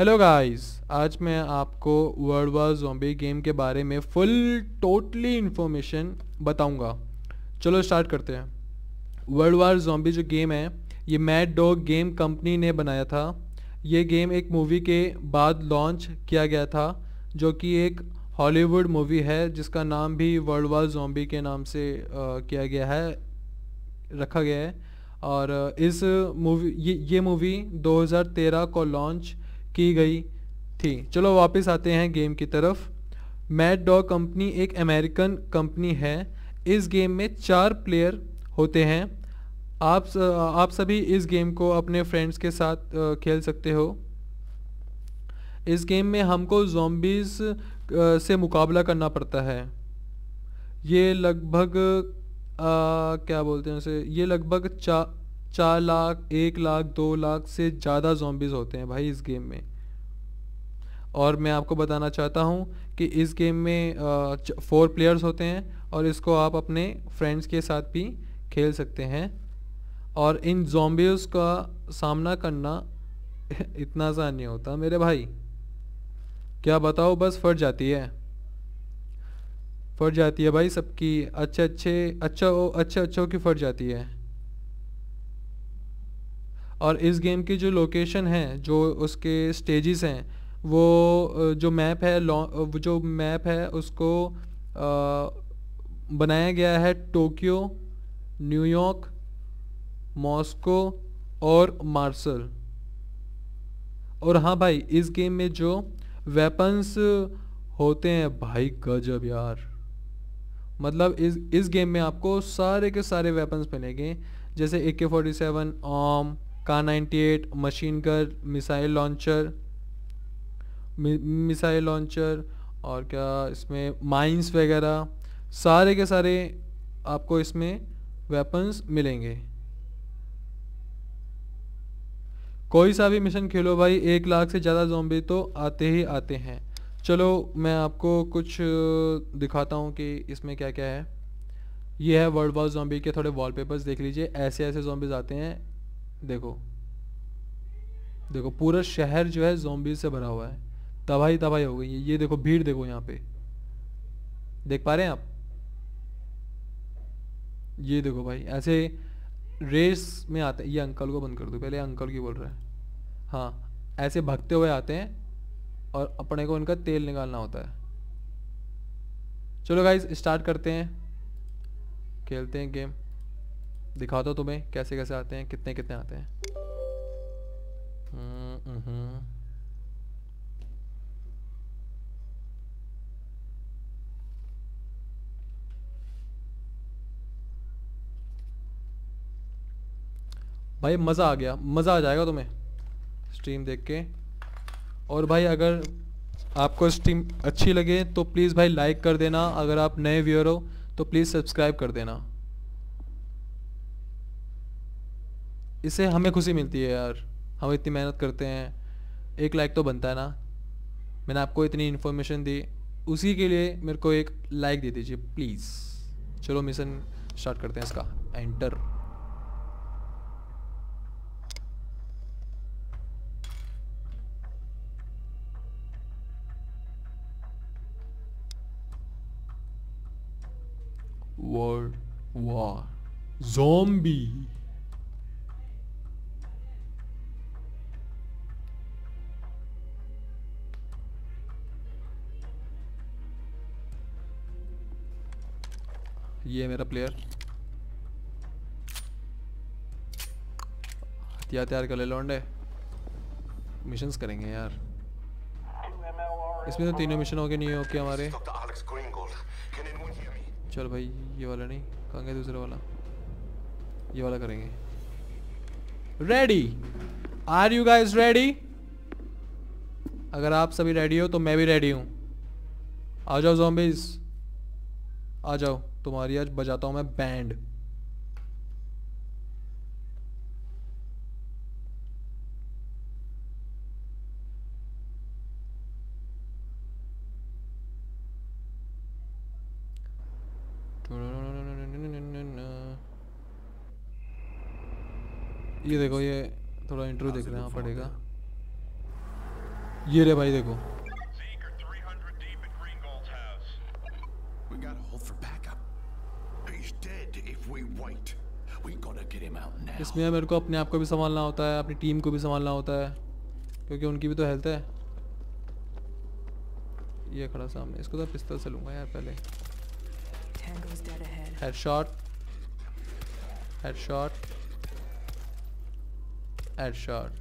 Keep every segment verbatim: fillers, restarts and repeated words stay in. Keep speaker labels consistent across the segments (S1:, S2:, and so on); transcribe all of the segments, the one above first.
S1: Hello guys, आज मैं आपको वर्ल्ड वार ज़ॉम्बी गेम के बारे में फुल टोटली इन्फॉर्मेशन बताऊंगा। चलो स्टार्ट करते हैं। वर्ल्ड वार ज़ॉम्बी जो गेम है, ये मैड डॉग गेम कंपनी ने बनाया था। ये गेम एक मूवी के बाद लॉन्च किया गया था, जो कि एक हॉलीवुड मूवी है जिसका नाम भी वर्ल्ड वार ज़ॉम्बी के नाम से अ, किया गया है, रखा गया है। और अ, इस मूवी ये ये मूवी दो हज़ार तेरह को लॉन्च की गई थी। चलो वापस आते हैं गेम की तरफ। मैड डॉग कंपनी एक अमेरिकन कंपनी है। इस गेम में चार प्लेयर होते हैं। आप स- आप सभी इस गेम को अपने फ्रेंड्स के साथ अ, खेल सकते हो। इस गेम में हमको zombies अ, से मुकाबला करना पड़ता है। ये लगभग अ, क्या बोलते हैं उसे, ये लगभग चा चार लाख, एक लाख, दो लाख से ज़्यादा zombies होते हैं भाई इस गेम में। और मैं आपको बताना चाहता हूँ कि इस गेम में फोर प्लेयर्स होते हैं और इसको आप अपने फ्रेंड्स के साथ भी खेल सकते हैं। और इन zombies का सामना करना इतना आसान नहीं होता मेरे भाई। क्या बताओ, बस फट जाती है, फट जाती है भाई सबकी। अच्छे अच्छे अच्छा अच्छे अच्छों की फट जाती है। और इस गेम की जो लोकेशन है, जो उसके स्टेजेस हैं, वो अ, जो मैप है लॉ- अ, वो जो मैप है उसको अ, बनाया गया है टोक्यो, न्यूयॉर्क, मॉस्को और मार्सल। और हाँ भाई, इस गेम में जो वेपन्स होते हैं भाई, गजब यार। मतलब इस इस गेम में आपको सारे के सारे वेपन्स मिलेंगे, जैसे A K forty seven, arm, का ninety eight, machine gun, missile launcher, missile launcher और क्या इसमें माइंस वगैरह, सारे के सारे आपको इसमें वेपन्स मिलेंगे। कोई सा भी मिशन खेलो भाई, एक लाख से ज़्यादा ज़ॉम्बी तो आते ही आते हैं। चलो मैं आपको कुछ अ, दिखाता हूँ कि इसमें क्या क्या है। ये है वर्ल्ड वॉर ज़ॉम्बी के थोड़े वॉलपेपर्स, देख लीजिए। ऐसे ऐसे ज़ॉम्बीज आते हैं। देखो, देखो पूरा शहर जो है ज़ॉम्बी से भरा हुआ है। तबाही तबाही हो गई है। ये देखो भीड़, देखो यहाँ पे, देख पा रहे हैं आप? ये देखो भाई, ऐसे रेस में आते हैं। ये अंकल को बंद कर दो पहले, अंकल की बोल रहा है। हाँ, ऐसे भागते हुए आते हैं और अपने को उनका तेल निकालना होता है। चलो गाइज स्टार्ट करते हैं, खेलते हैं गेम। दिखा दो तुम्हें कैसे कैसे आते हैं, कितने कितने आते हैं। हम्म, हम्म। भाई मज़ा आ गया, मज़ा आ जाएगा तुम्हें स्ट्रीम देख के। और भाई अगर आपको स्ट्रीम अच्छी लगे तो प्लीज़ भाई लाइक कर देना। अगर आप नए व्यूअर हो तो प्लीज़ सब्सक्राइब कर देना। इससे हमें खुशी मिलती है यार, हम इतनी मेहनत करते हैं, एक लाइक तो बनता है ना। मैंने आपको इतनी इन्फॉर्मेशन दी, उसी के लिए मेरे को एक लाइक दे दीजिए प्लीज़। चलो मिशन स्टार्ट करते हैं इसका। एंटर। World war zombie. ये है मेरा प्लेयर। हथियार तैयार कर ले लौंडे, मिशंस करेंगे यार। इसमें तो तीनों मिशन हो गए, नहीं हो क्या हमारे। चल भाई, ये वाला नहीं, कहाँ गया दूसरा वाला, ये वाला करेंगे। Ready? Are you guys ready? अगर आप सभी रेडी हो तो मैं भी रेडी हूँ। आ जाओ zombies, आ जाओ, तुम्हारी आज बजाता हूँ मैं बैंड। ये देखो, ये थोड़ा इंट्रो देखना पड़ेगा। ये रे भाई देखो। इसमें मेरे को अपने आप को भी संभालना होता है, अपनी टीम को भी संभालना होता है, क्योंकि उनकी भी तो हेल्थ है। ये खड़ा सामने, इसको तो पिस्तौल से लूंगा यार पहले। Headshot, headshot, headshot,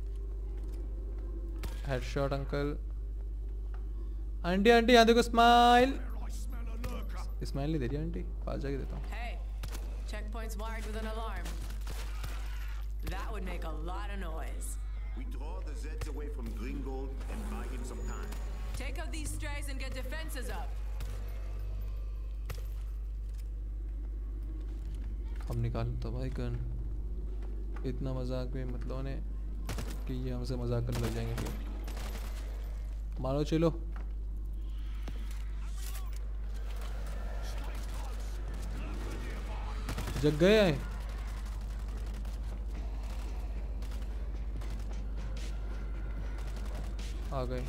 S1: headshot uncle. Aunty aunty यहाँ देखो, स्माइल। स्माइल नहीं दे रही आंटी, पास जाके देता हूँ।
S2: Checkpoint's wired with an alarm. That would make a lot of noise.
S3: We draw the Zeds away from Gringold and buy him some time.
S2: Take out these strays and get defenses up.
S1: हम निकाल तो भाई gun. इतना मजाक भी मतलब ने कि ये हमसे मजाक करने लग जाएंगे फिर। मारो चलो। जग गए हैं। आ गए।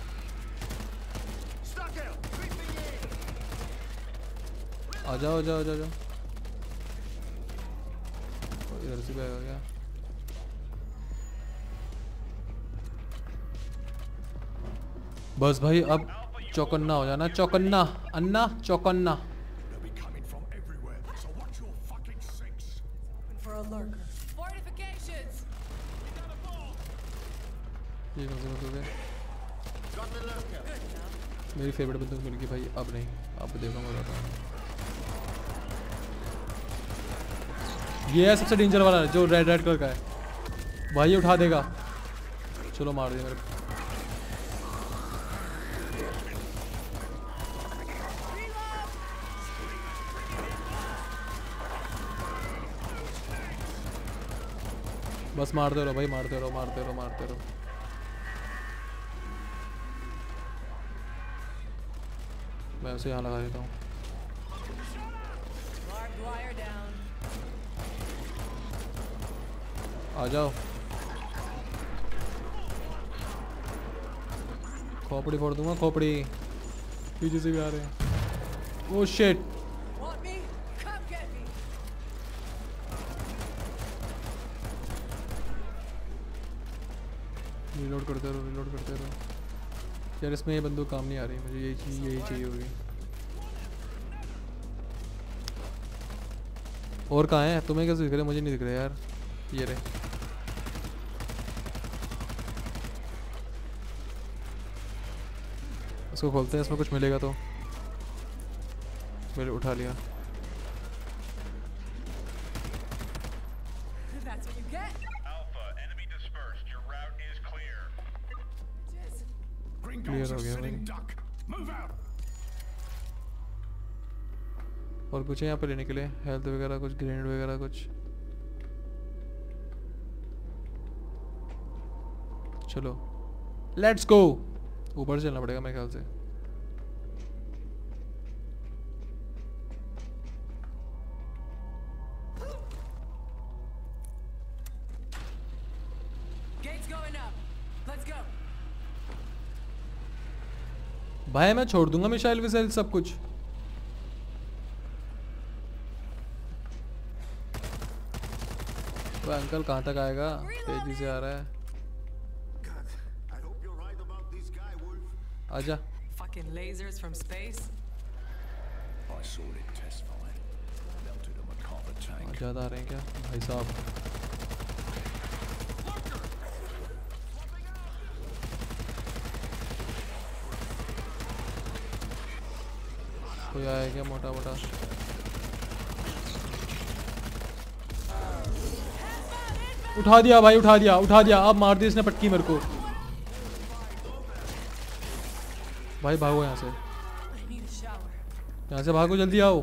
S1: आ जाओ, जाओ, जाओ, जाओ। इधर से भी आ गया। बस भाई अब चौकन्ना हो जाना, चौकन्ना, अन्ना चौकन्ना। ये कौन सी बंदूक है? मेरी फेवरेट बंदूक मिल गई भाई। अब नहीं, अब देखो मैं बताता हूँ। ये है सबसे डेंजर वाला जो रेड रेड कलर का है भाई, ये उठा देगा। चलो मार दिया मेरे को। बस मारते रहो भाई, मारते रहो, मारते रहो, मारते रहो। मैं उसे यहाँ लगा देता हूँ। आ जाओ। खोपड़ी फोड़ दूंगा, खोपड़ी। पीछे से भी आ रहे हैं। Oh shit. रिलोड करते रहो, रिलोड करते रहो। यार इसमें ये बंदूक काम नहीं आ रही, मुझे यही चीज यही चाहिए होगी। और कहाँ है? तुम्हें कैसे दिख रहे? मुझे नहीं दिख रहा यार। ये रहे। इसको खोलते हैं, इसमें कुछ मिलेगा तो। मैंने उठा लिया। क्लियर हो गया भाई। और कुछ है यहाँ पर लेने के लिए? हेल्थ वगैरह कुछ, ग्रेनेड वगैरह कुछ? चलो लेट्स गो। ऊपर चलना पड़ेगा मेरे ख्याल से। भाई मैं छोड़ दूंगा मिसाइल विसाइल सब कुछ। वो अंकल कहाँ तक आएगा? तेजी से आ रहा है। आजा।
S2: Fucking lasers from space.
S3: I saw it test fire. Melted a Macarthur tank.
S1: ज्यादा आ रहे हैं क्या भाई साहब? कोई आया क्या मोटा मोटा? उठा दिया भाई, उठा दिया, उठा दिया। अब मार दी इसने पटकी मेरे को। भाई भागो यहाँ से, यहाँ से भागो, जल्दी आओ।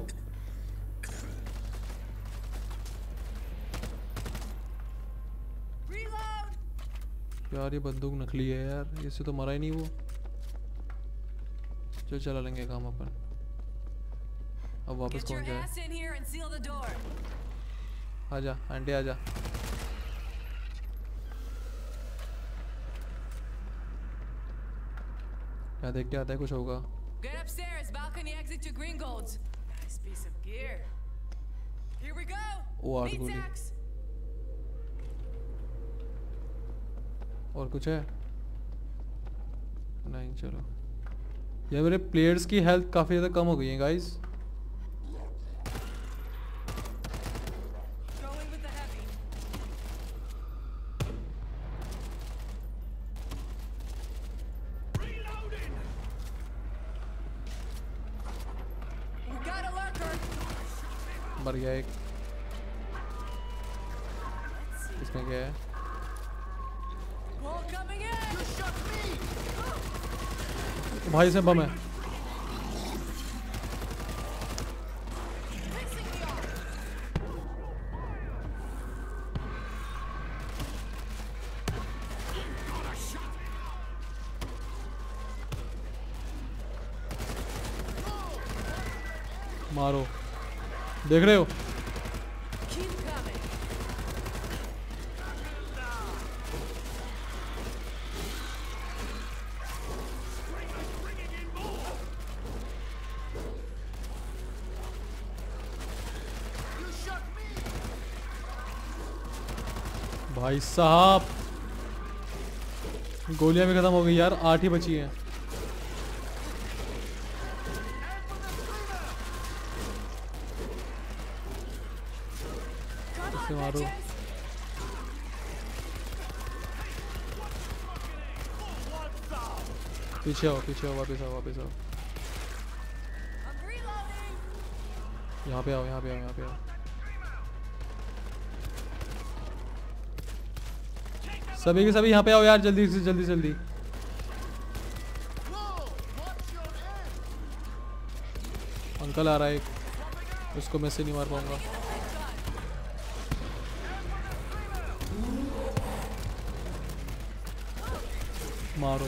S1: यार ये बंदूक नकली है यार, इससे तो मरा ही नहीं वो। चल चला लेंगे काम अपन। अब वापस कौन जाए? आजा आंटी आजा। यहाँ देख के आता है कुछ होगा।
S2: Get upstairs, balcony exit to Greengold's. Nice piece of gear. Here we go.
S1: ओ आठ
S2: Meat
S1: गोली।
S2: sacks.
S1: और कुछ है? नहीं, चलो। यार मेरे प्लेयर्स की हेल्थ काफ़ी ज़्यादा कम हो गई है guys.
S2: Going with the heavy.
S3: Reloading!
S2: We got a lurker.
S1: मर गया एक।
S2: Let's see.
S1: इसमें क्या है?
S2: Ball coming in. You shot me.
S1: भाई इसमें बम है।
S2: Fixing the arm.
S1: मारो। देख रहे हो?
S2: Keep coming.
S1: भाई साहब गोलियां भी खत्म हो गई यार, आठ ही बची हैं।
S2: Come
S1: इसे
S2: on,
S1: मारो।
S2: bitches.
S1: पीछे आओ, पीछे आओ, वापस आओ, वापस आओ।
S2: I'm reloading.
S1: यहाँ पे आओ, यहाँ पे आओ, यहाँ पे आओ। सभी के सभी यहाँ पे आओ यार, जल्दी से जल्दी जल्दी। अंकल आ रहा है एक, उसको मैं से नहीं मार पाऊंगा। मारो।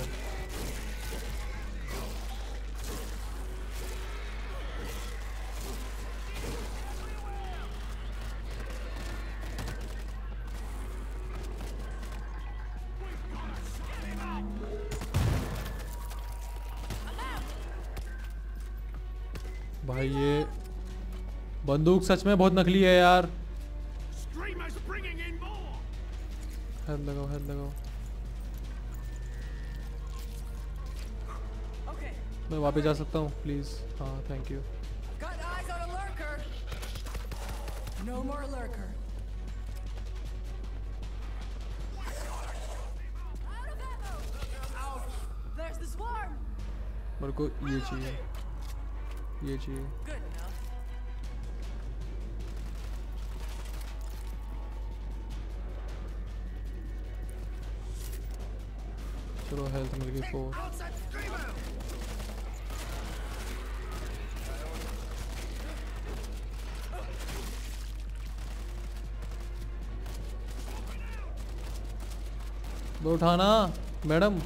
S1: भाई ये बंदूक सच में बहुत नकली है यार।
S3: Screamers bringing in more!
S1: Head लगाओ, हेड लगाओ।
S2: Okay.
S1: मैं वापस जा सकता हूँ प्लीज़? हाँ thank you.
S2: Got eyes on a lurker. No more lurker. Out of ammo. There's the swarm.
S1: मेरे को ये चाहिए, ये चाहिए।
S2: Good enough.
S1: चलो हेल्थ मिल गई फोर।
S3: Outside screamer!
S1: वो उठाना madam.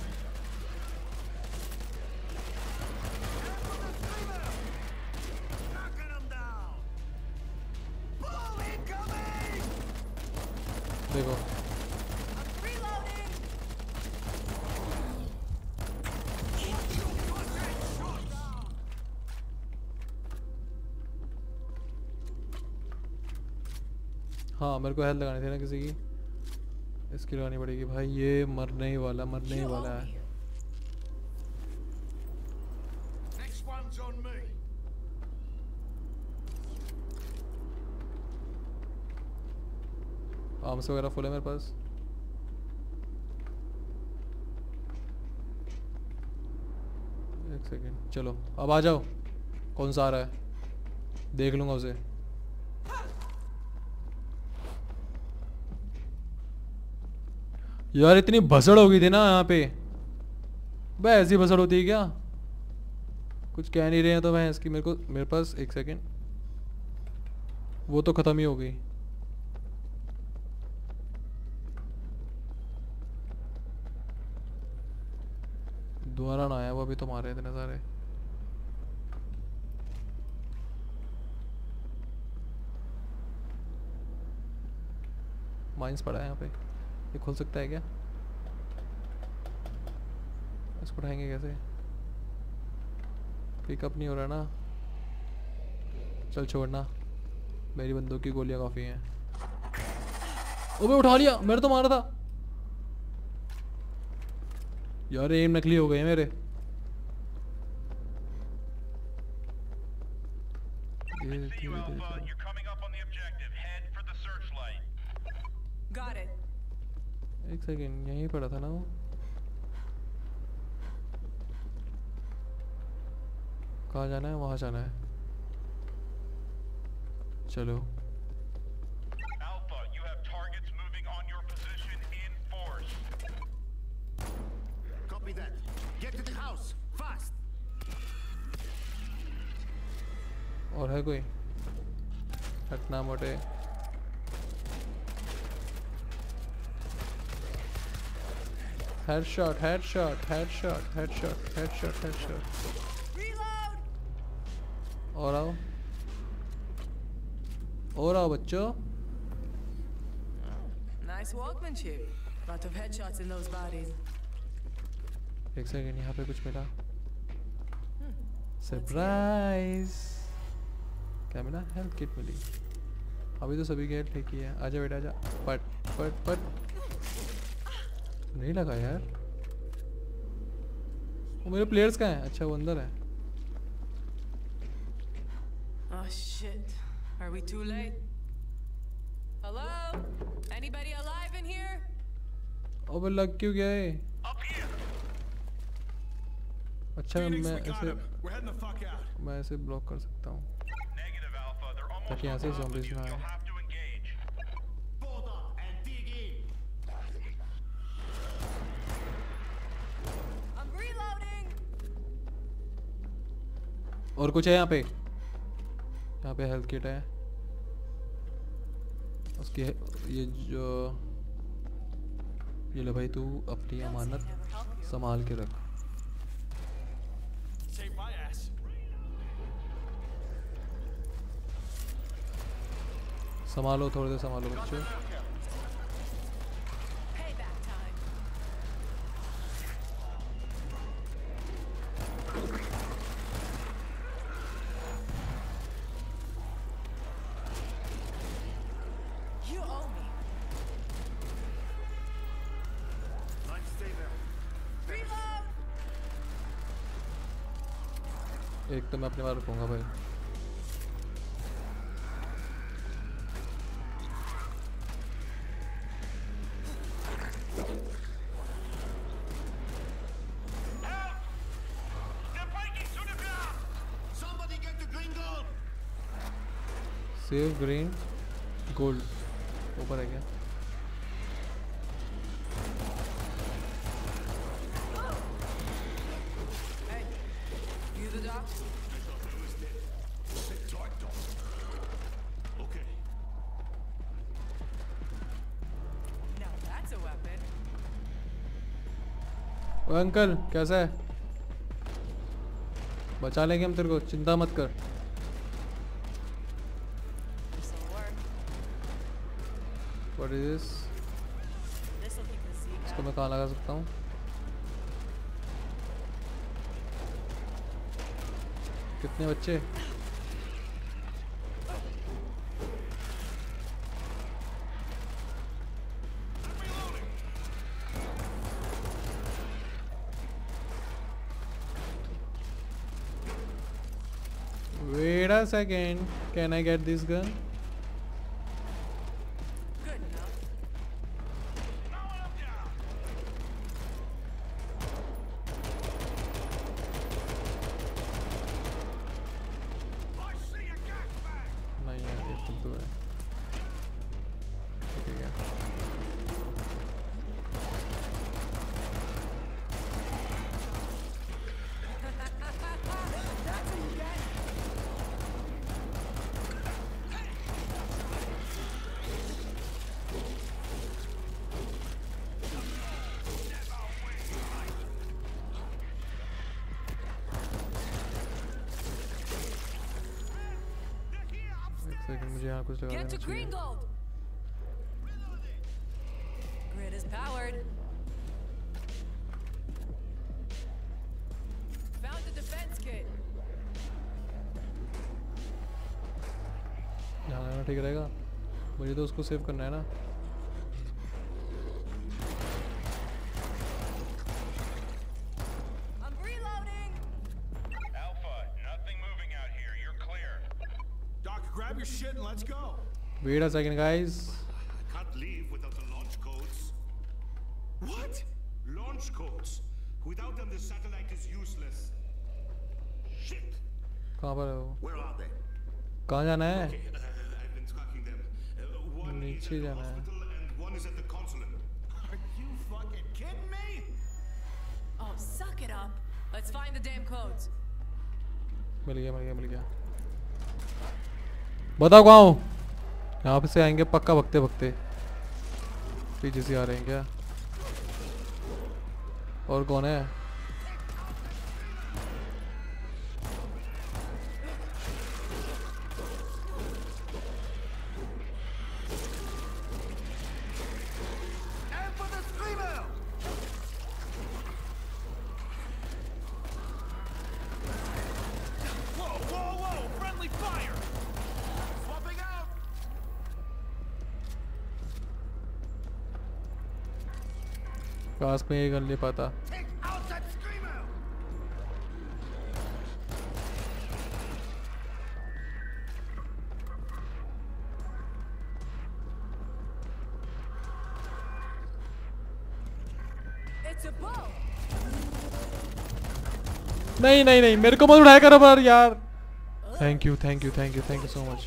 S3: Knocking them down! Bull incoming!
S1: देखो
S2: I'm reloading.
S1: हाँ, मेरे को हेल्थ लगानी थी ना किसी की, इसकी लगानी पड़ेगी। भाई ये मरने ही वाला, मरने ही
S2: You
S1: वाला
S2: owe
S1: है।
S2: me.
S3: Next one's on me.
S1: Arms वगैरह फुल है मेरे पास। एक सेकेंड, चलो अब आ जाओ। कौन सा आ रहा है देख लूँगा उसे। यार इतनी भसड़ हो गई थी ना यहाँ पे। बस ऐसी भसड़ होती है क्या? कुछ कह नहीं रहे हैं तो मैं इसकी, मेरे को मेरे पास एक सेकेंड, वो तो ख़त्म ही हो गई। दोबारा ना आया वो, अभी तो मारे इतने सारे। माइंस पड़ा है यहाँ पे, ये खुल सकता है क्या? इसको उठाएंगे कैसे? पिकअप नहीं हो रहा ना, चल छोड़ना, मेरी बंदूक की गोलियां काफ़ी हैं। ओबे उठा लिया, मेरे तो मारा था यार, एम नकली हो गए मेरे।
S2: Got it.
S1: एक सेकेंड, यहीं पड़ा था ना वो। कहाँ जाना है? वहाँ जाना है, चलो।
S4: Alpha, you have targets moving on your position in force.
S3: Copy that. Get to the house, fast.
S1: और है कोई? हटना मोटे। Headshot, headshot, headshot, headshot, headshot, headshot.
S2: Reload.
S1: और आओ, और आओ बच्चों।
S2: Nice workmanship. Lot of headshots in those bodies.
S1: एक सेकेंड, यहाँ पे कुछ मिला। सरप्राइज। क्या मिला? हेल्थ किट मिली। अभी तो सभी की हेल्थ ठीक ही है। आजा बेटा आजा। पट पट पट। नहीं लगा यार। वो मेरे प्लेयर्स कहाँ हैं? अच्छा वो अंदर है।
S2: Oh shit. Are we too late? Hello? Anybody alive in here?
S1: अबे लग क्यों गया है?
S4: Up here.
S1: अच्छा
S3: Phoenix,
S1: मैं
S3: we got
S1: ऐसे
S3: him. We're heading the fuck out.
S1: मैं ऐसे ब्लॉक कर सकता हूँ
S4: Negative, Alpha. They're almost
S1: ताकि यहाँ
S4: on
S1: से
S4: top of
S1: zombies
S4: you.
S1: ना आए।
S4: You'll have to engage.
S3: Fold up and dig in.
S2: I'm reloading.
S1: और कुछ है यहाँ पे? यहाँ पे हेल्थ किट है। उसकी है, ये जो ये ले भाई, तू अपनी अमानत संभाल के रख।
S3: Save my ass.
S1: संभालो, थोड़ी देर संभालो बच्चों।
S2: Payback time. You owe me.
S3: Time to stay there.
S2: Reload.
S1: एक तो मैं अपने बार रखूँगा भाई।
S4: Help! They're breaking through the ground.
S3: Somebody get the green gold.
S1: Save green gold ऊपर है क्या?
S2: Hey, you the doc?
S3: Sit tight, Doc. Okay.
S2: Now that's a weapon.
S1: ओ अंकल कैसा है? बचा लेंगे हम तेरे को, चिंता मत कर।
S2: This'll work.
S1: What is this?
S2: This'll keep the sea
S1: इसको
S2: out.
S1: मैं कहाँ लगा सकता हूँ? कितने बच्चे? Wait a second. Can I get this gun?
S2: Good enough.
S4: Mowing them down. I see a gas bag.
S1: नहीं यार, ये फुद्दू है। ठीक है क्या?
S2: That's what you get.
S1: एक सेकंड, मुझे यहाँ कुछ लगा
S2: Get
S1: देना
S2: to
S1: चाहिए।
S2: green gold. Grid is powered. Found the defense kit.
S1: ठीक रहेगा, मुझे तो उसको सेव करना है ना।
S2: I'm reloading.
S4: Alpha, nothing moving out here. You're clear.
S3: Doc, grab your shit and let's go.
S1: Wait a second guys.
S3: I can't leave without the launch codes. What? Launch codes. Without them, the satellite is useless. Shit.
S1: कहाँ पर है वो?
S3: Where are they?
S1: कहाँ जाना है?
S3: Okay, uh, I've been tracking them. Uh, one is
S1: नीचे
S3: at the
S1: जाना है।
S3: hospital and one is at the consulate. Are you fucking kidding me?
S2: Oh, suck it up. Let's find the damn codes.
S1: मिल गया मिल गया मिल गया। बताओ कहाँ हो? यहाँ पे से आएंगे पक्का भगते भगते। पीछे से आ रहे हैं क्या? और कौन है?
S3: And for the screamer! Whoa, whoa, whoa! Friendly fire! Swapping out!
S1: काश में ये कर ले पाता।
S3: Take out that screamer!
S2: It's a bow.
S1: नहीं नहीं नहीं, मेरे को मत उठाया करो बार यार। Thank you thank you thank you thank you so much.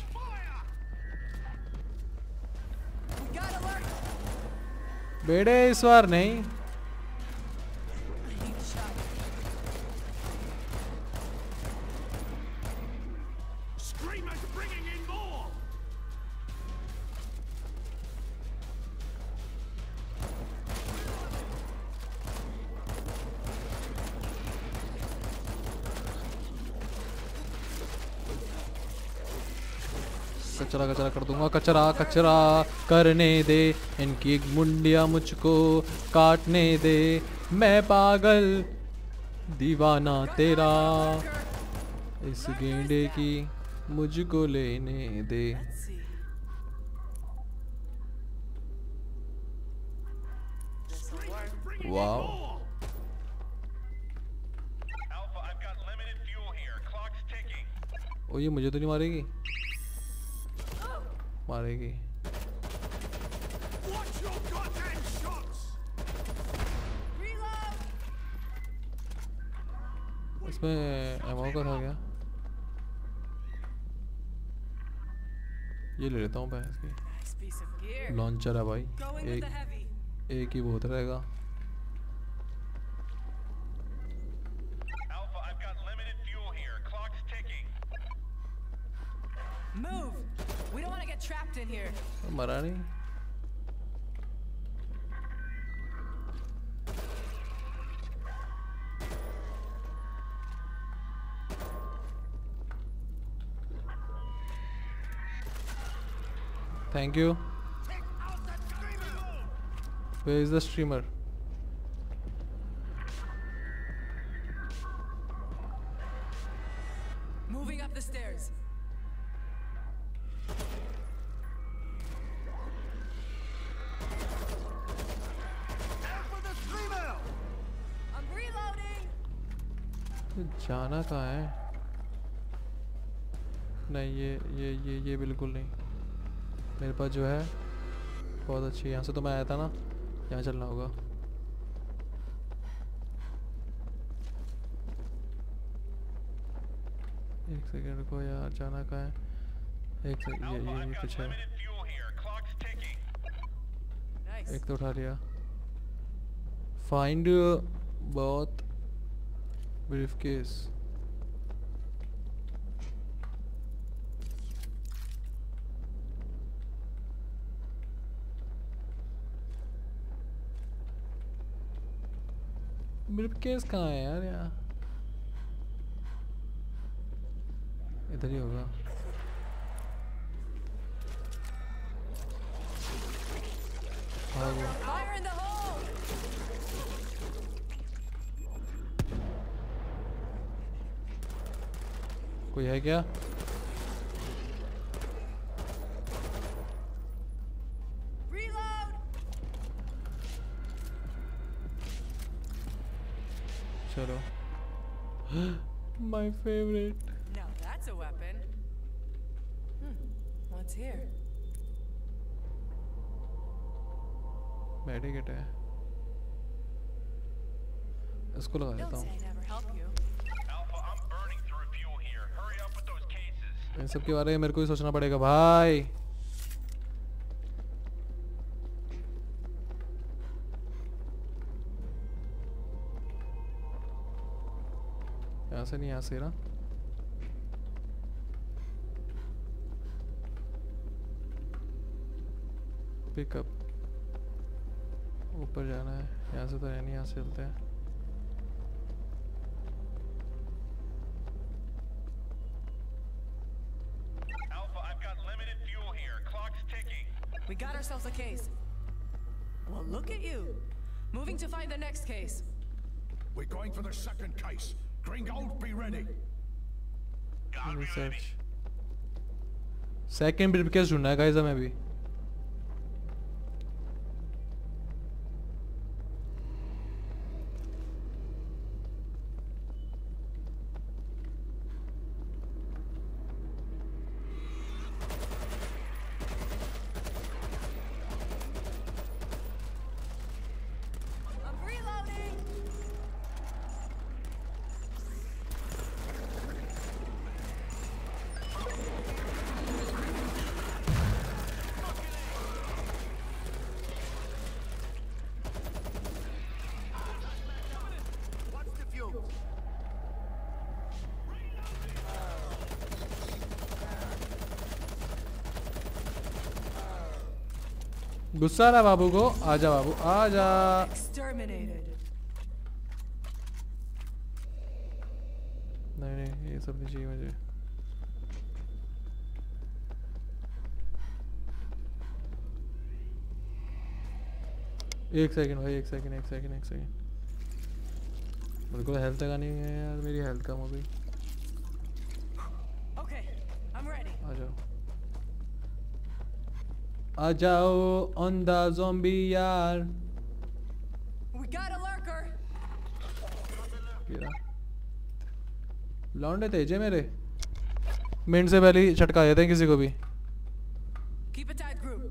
S2: We got alert.
S1: बेड़े इस बार नहीं।
S2: I need a shot.
S3: Screamer's bringing in more!
S1: कचरा कचरा कर दूंगा, कचरा कचरा करने दे, इनकी मुंडिया मुझको काटने दे, मैं पागल दीवाना तेरा, इस गेंडे की मुझको लेने दे।
S2: Let's see. This'll work.
S1: Wow
S4: Alpha, I've got limited fuel here. Clock's ticking.
S1: ओ ये मुझे तो नहीं मारेगी? मारेगी।
S3: Watch your goddamn shots!
S2: Reload.
S1: इसमें एमओ का था क्या? ये ले लेता हूँ मैं इसकी।
S2: Nice piece of gear.
S1: Launcher है भाई,
S2: Going with
S1: एक
S2: the heavy.
S1: एक ही बहुत रहेगा।
S4: Alpha, I've got limited fuel here. Clock's ticking.
S2: Move. We don't want to get trapped in here.
S1: मरा नहीं? Thank you.
S3: Take out that screamer!
S1: Where is the streamer?
S2: Moving up the stairs.
S3: And for the screamer!
S2: I'm reloading.
S1: जाना कहाँ है? नहीं ये ये ये ये बिल्कुल नहीं। मेरे पास जो है बहुत अच्छी, यहाँ से तो मैं आया था ना, यहाँ चलना होगा। एक सेकंड रुको यार, जाना कहाँ है? एक सेकंड, ये
S4: Alpha,
S1: ये
S4: I've
S1: ये
S4: got
S1: कुछ है।
S4: limited fuel here. Clock's ticking.
S2: Nice.
S1: एक तो उठा लिया। फाइंड बहुत ब्रीफकेस। ब्रीफकेस कहाँ है यार? यहाँ इधर ही होगा। हाँ वो
S2: Fire in the hole.
S1: कोई है क्या? चलो my favourite.
S2: Now that's a weapon. Hmm. What's here?
S1: Medkit है, इसको लगा देता
S2: Don't
S1: हूँ।
S2: say I never help you.
S4: Alpha, I'm burning through fuel here. Hurry up with those cases.
S1: इन सब के बारे में मेरे को ही सोचना पड़ेगा भाई। यहाँ से नहीं, यहाँ से ना। पिकअप ऊपर जाना है, यहाँ से तो है नहीं, यहाँ से चलते हैं।
S4: Alpha, I've got limited fuel here. Clock's ticking.
S2: We got ourselves a case. Well, look at you. Moving to find the next case.
S3: We're going for the second case. Gringold, be ready.
S4: God, be ready.
S1: Research second briefcase ढूंढना है guys हमें भी।
S2: I'm reloading.
S3: What's the fuel?
S1: गुस्सा आ रहा है बाबू को, आजा बाबू आजा।
S2: Exterminated.
S1: नहीं नहीं ये सब नहीं चाहिए मुझे। एक सेकंड भाई, एक सेकंड एक सेकंड एक सेकंड मेरे को हेल्थ का नहीं है यार, मेरी हेल्थ कम हो गई।
S2: Okay, I'm ready.
S1: आ जाओ आ जाओ ऑन द ज़ॉम्बी यार।
S2: We got a lurker.
S1: ये रहा। लौंडे तेजे मेरे, मिनट से पहले ही छटका देते हैं किसी को भी।
S2: Keep a tight group.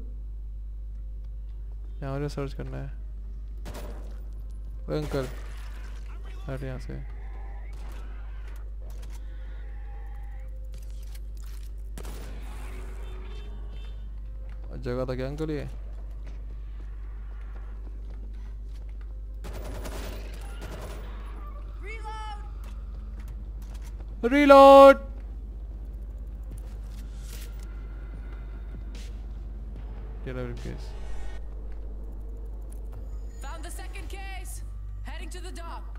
S1: यहाँ मुझे सर्च करना है। ओए अंकल हट यहाँ से। जगह था क्या अंकल ये?
S2: Reload.
S1: Reload. Get out of case.
S2: Found the second case. Heading to the dock.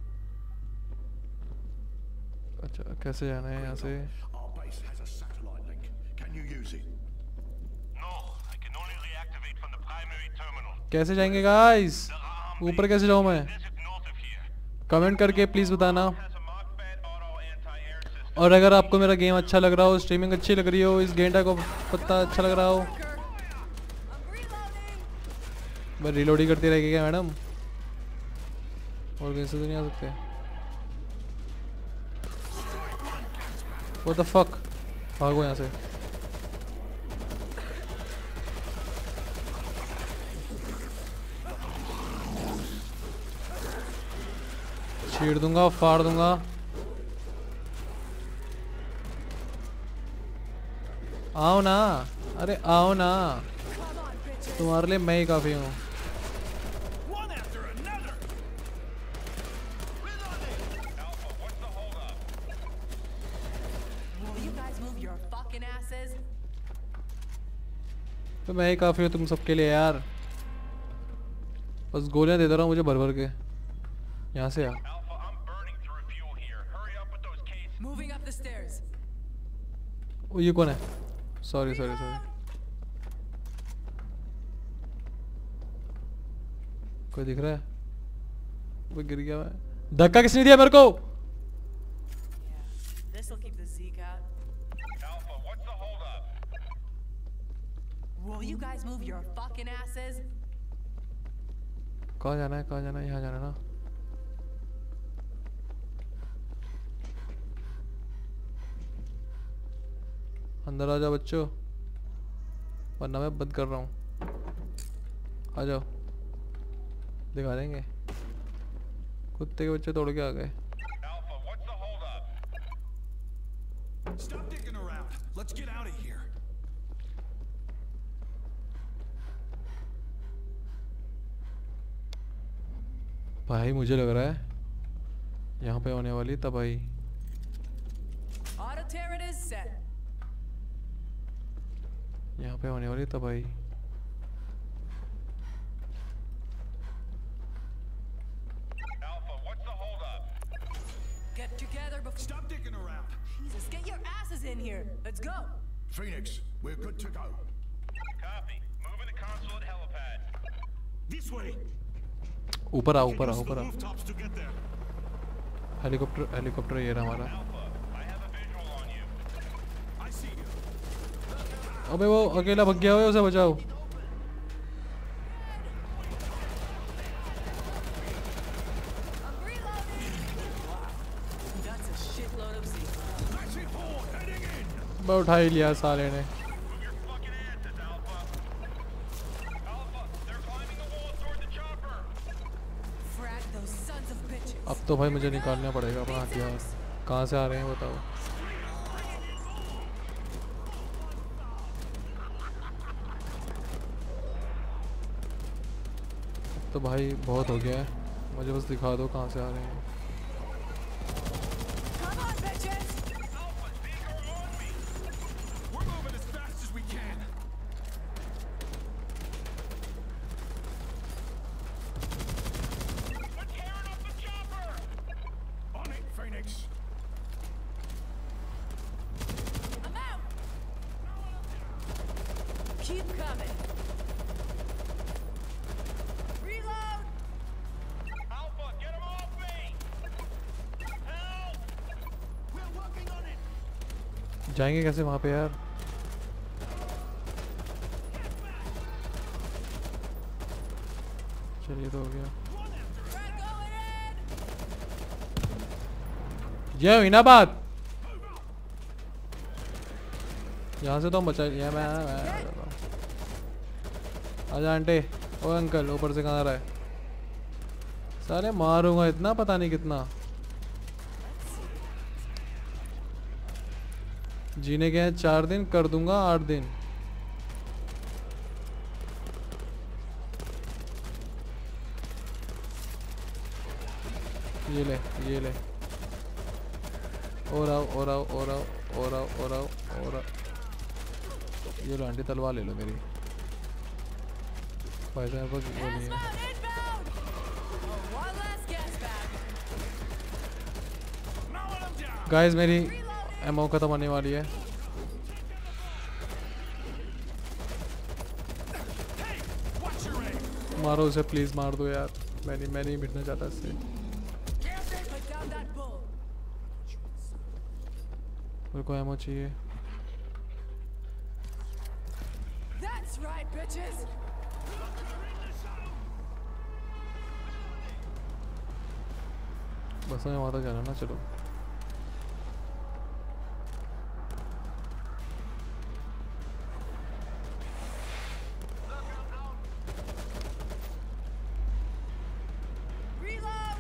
S1: अच्छा कैसे जाना है यहाँ से?
S3: Our base has a satellite link. Can you use it?
S4: No, I can only reactivate from the primary terminal.
S1: कैसे जाएंगे guys?
S4: There are armed
S1: ऊपर कैसे जाऊँ मैं?
S4: desert north of here.
S1: Comment करके प्लीज बताना।
S4: Has a Mach-Fed auto anti-air system.
S1: और अगर आपको मेरा गेम अच्छा लग रहा हो, स्ट्रीमिंग अच्छी लग रही हो, इस गेंडा को पत्ता अच्छा लग रहा हो,
S2: Lurker. I'm reloading.
S1: बस रिलोड ही करती रहेगी क्या मैडम? और कहीं से तो नहीं आ सकते। What the fuck? भागो यहाँ से। छीड़ दूंगा, फाड़ दूंगा। आओ ना, अरे आओ ना,
S2: Come on, bitches.
S1: तुम्हारे लिए मैं ही काफी हूँ।
S3: One after another.
S4: Alpha, what's the holdup?
S2: Will you guys move your fucking asses?
S1: तो मैं ही काफी हूँ तुम सबके लिए यार। बस गोलियां दे दे रहा हूँ मुझे भर भर के। यहाँ से आ।
S4: Alpha, I'm burning through fuel here. Hurry up with those cases.
S2: Moving up the stairs.
S1: ओ ये कौन है? Sorry sorry sorry. कोई दिख रहा है? वो गिर गया है। धक्का किसने दिया मेरे को?
S2: Yeah, this'll keep the Zeke out.
S4: Alpha, what's the holdup?
S2: Will you guys move your fucking asses?
S1: कहाँ जाना है? कहाँ जाना है? यहाँ जाना है ना? अंदर आ जाओ बच्चों, वरना मैं बंद कर रहा हूँ। आ जाओ, दिखा देंगे। कुत्ते के बच्चे तोड़ के आ गए।
S4: Alpha, what's the holdup?
S3: Stop digging around. Let's get out of here.
S1: भाई मुझे लग रहा है यहाँ पे होने वाली तबाही।
S2: Auto turret is set.
S1: यहाँ पे होने वाली तबाही।
S4: Alpha, what's the holdup?
S2: Get together before.
S3: Stop digging around.
S2: Jesus, get your asses in here. Let's go.
S3: Phoenix, we're good to go.
S4: Copy. Moving the console at helipad.
S3: This way.
S1: ऊपर आ,
S3: We
S1: ऊपर
S3: can
S1: uh,
S3: use the
S1: ऊपर आ।
S3: rooftops to get there.
S1: Helicopter helicopter ये रहा हमारा।
S4: Alpha, I have a visual on you.
S3: I see you.
S1: अबे वो अकेला भग गया हुआ है, उसे बचाओ।
S2: I'm reloading. That's a shitload of Z.
S3: That's it, horde heading in.
S1: मैं उठा ही लिया साले ने।
S4: Move your fucking asses, Alpha. Alpha, they're climbing the wall toward the chopper.
S2: Frag those sons of bitches.
S1: अब तो भाई मुझे निकालना पड़ेगा अपना हथियार। कहाँ से आ रहे हैं बताओ। तो भाई बहुत हो गया है, मुझे बस दिखा दो कहाँ से आ रहे हैं।
S2: Come on, bitches.
S4: Alpha, Seeker on me.
S3: We're moving as fast as we can.
S4: We're tearing up the chopper.
S3: On it, Phoenix.
S2: I'm out. Keep coming. Reload.
S4: Alpha, get him off me. Help!
S3: We're working on it.
S1: जाएंगे कैसे वहाँ पे यार। चलिए तो हो गया।
S2: Frag going in.
S1: ये हुई ना बात। यहाँ से तो हम बचा लिया। मैं मैं आजा आंटे। ओ अंकल ऊपर से कहाँ आ रहा है। सारे मारूंगा इतना पता नहीं कितना। जीने के हैं चार दिन, कर दूंगा आठ दिन। ये ले ये ले। और आओ और आओ और आओ और आओ और आओ और आओ। ये लो आंटी तलवार ले लो मेरी। भाई साहब वो नहीं है।
S2: Inbound, inbound. Oh, one last gas bag.
S3: Mowing them down.
S1: Guys मेरी एमओ खत्म होने वाली है।
S3: Hey, watch your aim.
S1: मारो उसे प्लीज, मार दो यार। मैं नहीं मैं नहीं मिटना चाहता इससे।
S2: Put down that bull.
S1: मेरे को एमओ चाहिए।
S2: That's right, bitches.
S1: बस में वहाँ तक जाना ना, चलो।
S2: Reload.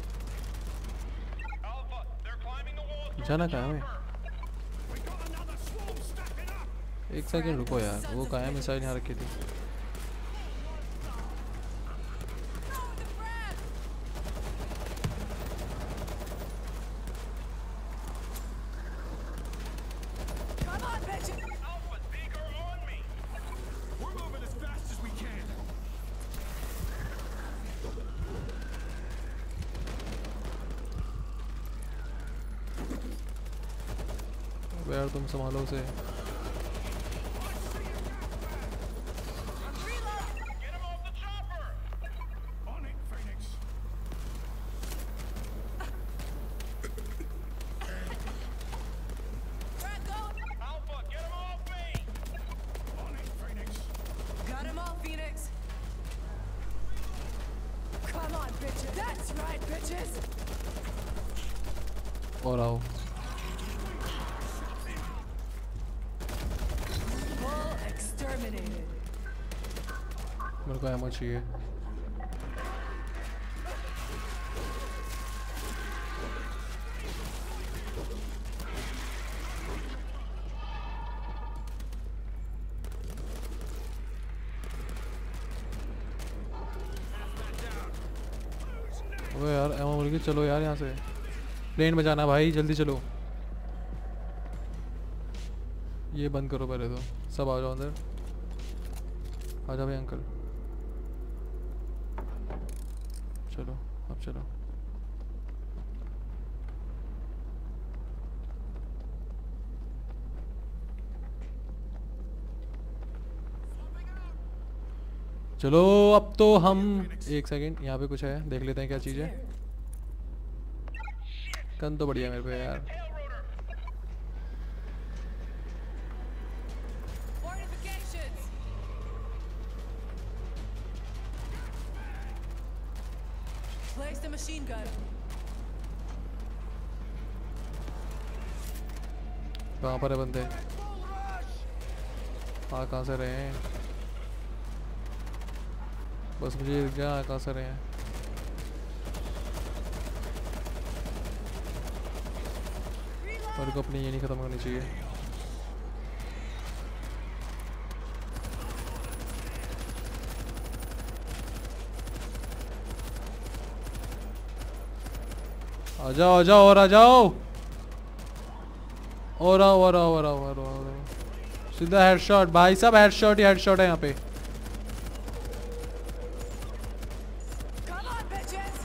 S4: Alpha, they're climbing the wall toward
S1: जाना
S4: the
S1: कहाँ है?
S4: chopper.
S3: We got another swarm stacking up.
S1: एक सेकंड रुको यार, वो काया मिसाइल यहाँ रखी थी।
S2: Throw the frag. Come on, bitches.
S4: Alpha, Seeker on me.
S3: We're moving as fast as we can.
S1: अब यार तुम संभालो उसे।
S4: Get him off the chopper.
S3: On it, Phoenix.
S2: Frag going.
S4: Alpha, get him off me.
S3: On it, Phoenix.
S2: Got him all, Phoenix. Come on, bitches. That's right, bitches.
S1: और आओ। मेरे को ammo चाहिए। ओए यार एमो मिल गई, चलो यार यहाँ से। प्लेन बचाना भाई, जल्दी चलो। ये बंद करो पहले तो, सब आ जाओ अंदर। आ जाओ भाई अंकल, चलो अब चलो। चलो अब तो हम, एक सेकंड यहाँ पे कुछ है, देख लेते हैं क्या चीज़ है। गन तो बढ़िया मेरे पे यार।
S2: Fortifications. Place the machine gun.
S1: कहाँ पर है बंदे? हाँ कहाँ से रहे हैं? बस मुझे ये क्या कहाँ से रहे हैं? और को अपनी ये नहीं ख़त्म करनी चाहिए। आ जाओ आ जाओ और आ जाओ और आओ और आओ और आओ और आओ और आओ। सीधा हेडशॉट भाई साहब, हेडशॉट ही हेडशॉट है यहाँ पे।
S2: Come on, bitches.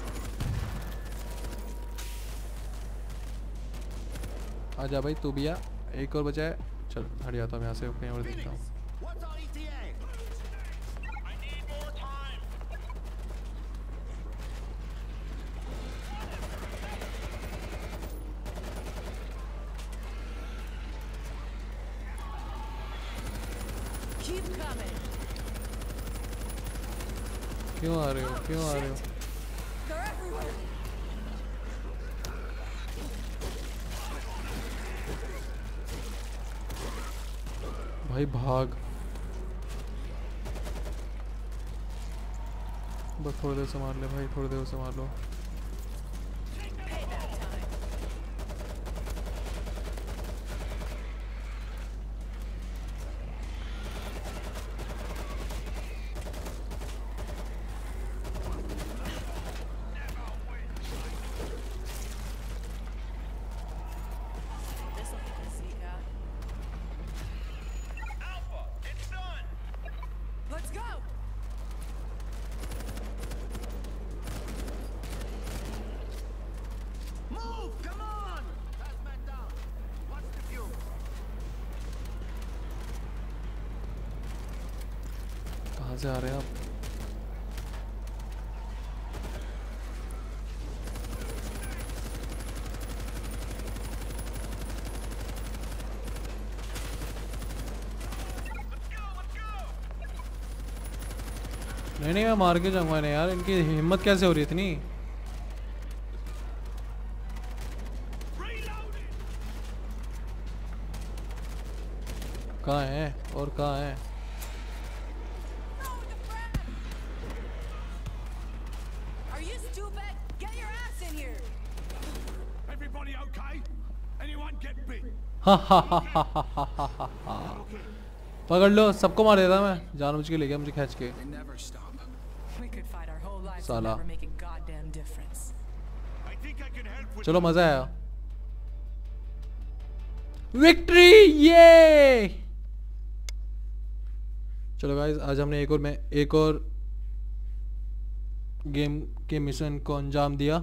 S1: आ जा भाई तू भी आ, एक और बचा है। चल हट जाता हूँ यहाँ से, कहीं और देखता हूँ।
S3: What's our E T A?
S4: I need more time.
S2: Keep coming.
S1: क्यों आ रहे हो, क्यों आ रहे हो?
S2: They're everywhere.
S1: भाई भाग, बस थोड़ी देर से मार ले भाई, थोड़ी देर से मार लो।
S2: Payback time. This'll get the Zeke out.
S4: Alpha, it's done.
S2: Let's go.
S3: Move! Come on! Hazmat down. Watch the view.
S1: कहाँ से आ रहे हैं आप?
S4: Let's go, let's go.
S1: नहीं नहीं मैं मार के जाऊंगा इन्हें यार, इनकी हिम्मत कैसे हो रही है इतनी?
S3: Reloading!
S1: कहाँ है और कहाँ है?
S2: Throw the frag. Are you stupid? Get your ass in here.
S3: Everybody okay? Anyone get bit?
S1: हा हा हा हा हा हा हा हा हा। पकड़ लो, सबको मार देता मैं, जानबूझ के ले गया मुझे खींच के।
S3: They never stop.
S2: We could fight our whole lives and
S1: Sala.
S2: never make a goddamn difference.
S3: I think I can help with
S1: चलो मजा आया। विक्ट्री ये। चलो गाइस आज हमने एक और मैं एक और गेम के मिशन को अंजाम दिया।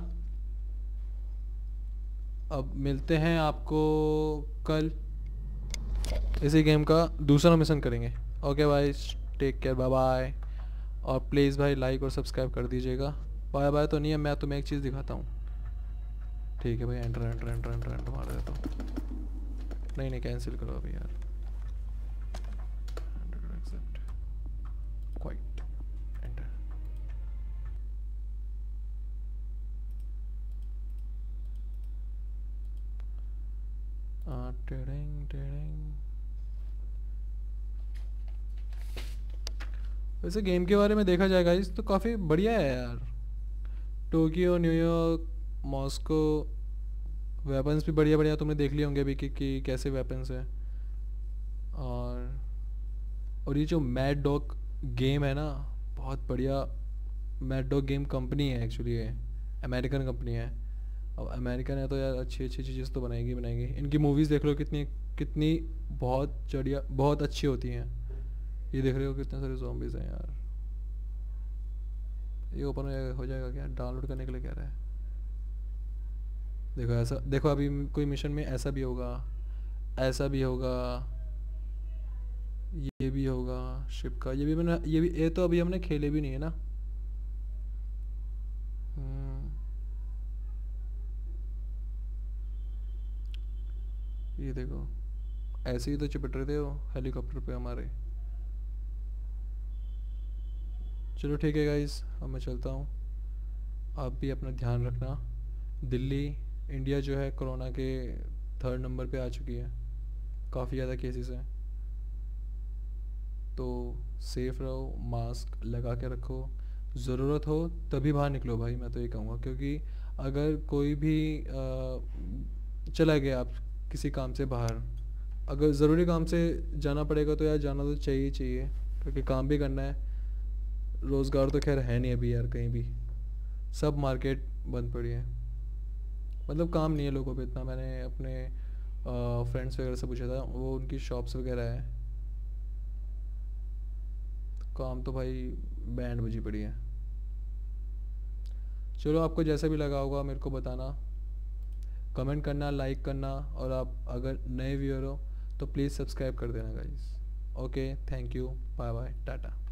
S1: अब मिलते हैं आपको कल, इसी गेम का दूसरा मिशन करेंगे। ओके भाई, टेक केयर, बाय बाय। और प्लीज़ भाई लाइक और सब्सक्राइब कर दीजिएगा। बाय बाय तो नहीं है, मैं तुम्हें एक चीज़ दिखाता हूँ। ठीक है भाई, enter enter enter enter enter मार देता हूँ। नहीं नहीं कैंसिल करो अभी यार। Accept quite enter. टेडिंग टेडिंग वैसे गेम के बारे में देखा जाए गाइस तो काफ़ी बढ़िया है यार। टोक्यो, न्यूयॉर्क, मॉस्को, वेपन्स भी बढ़िया बढ़िया तुमने देख लिए होंगे अभी कि, कि कैसे वेपन्स है। और और ये जो मैड डॉग गेम है ना, बहुत बढ़िया। मैड डॉग गेम कंपनी है एक्चुअली, ये अमेरिकन कंपनी है। अब अमेरिकन है तो यार अच्छी अच्छी चीज़ें तो बनाएगी बनाएगी। इनकी मूवीज़ देख लो कितनी कितनी बहुत बढ़िया, बहुत अच्छी होती हैं। ये देख रहे हो कितने सारे zombies हैं यार। ये ओपन हो जाएगा क्या? डाउनलोड करने के लिए कह रहा है। देखो ऐसा, देखो अभी कोई मिशन में ऐसा भी होगा, ऐसा भी होगा, ये भी होगा शिप का। ये भी मैंने, ये भी, ये तो अभी हमने खेले भी नहीं है ना। हम्म, ये देखो ऐसे ही तो चिपट रहे थे वो हेलीकॉप्टर पे हमारे। चलो ठीक है गाइस, अब मैं चलता हूँ। आप भी अपना ध्यान रखना। दिल्ली, इंडिया जो है कोरोना के थर्ड नंबर पे आ चुकी है, काफ़ी ज़्यादा केसेस हैं। तो सेफ रहो, मास्क लगा के रखो, ज़रूरत हो तभी बाहर निकलो भाई, मैं तो ये कहूँगा। क्योंकि अगर कोई भी आ, चला गया आप किसी काम से बाहर, अगर ज़रूरी काम से जाना पड़ेगा तो यार जाना तो चाहिए ही चाहिए, क्योंकि काम भी करना है। रोज़गार तो खैर है नहीं अभी यार कहीं भी, सब मार्केट बंद पड़ी है। मतलब काम नहीं है लोगों पे इतना। मैंने अपने फ्रेंड्स वगैरह से पूछा था, वो उनकी शॉप्स वगैरह है, काम तो भाई बैंड बजी पड़ी है। चलो आपको जैसा भी लगा होगा मेरे को बताना, कमेंट करना, लाइक करना, और आप अगर नए व्यूअर हो तो प्लीज़ सब्सक्राइब कर देना guys. Okay, thank you, bye bye, Tata.